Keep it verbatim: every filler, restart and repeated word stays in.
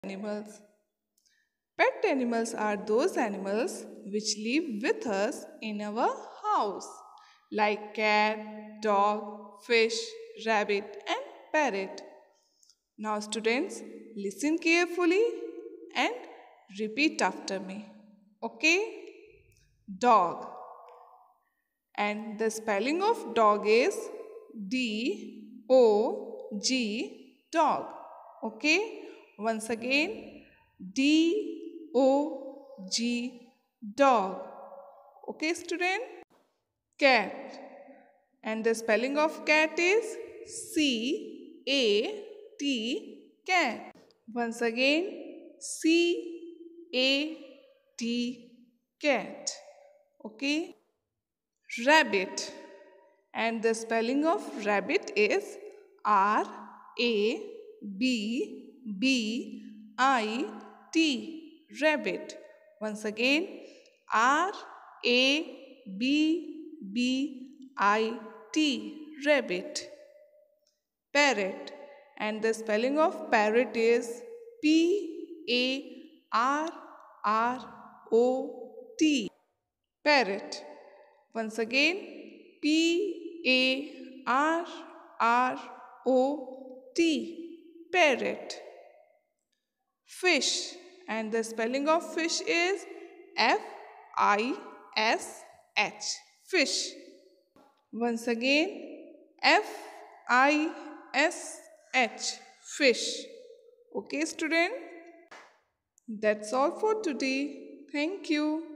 Animals. Pet animals are those animals which live with us in our house, like cat, dog, fish, rabbit, and parrot. Now, students, listen carefully and repeat after me. Okay? Dog. And the spelling of dog is D O G, dog. Okay? Once again, D O G, dog. Okay, student? Cat. And the spelling of cat is C A T, cat. Once again, C A T, cat. Okay? Rabbit. And the spelling of rabbit is R A B B I T, rabbit. Once again, R A B B I T, rabbit. Parrot. And the spelling of parrot is P A R R O T, parrot. Once again, P A R R O T, parrot. Fish. And the spelling of fish is F I S H, fish. Once again, F I S H, fish. Okay, student? That's all for today. Thank you.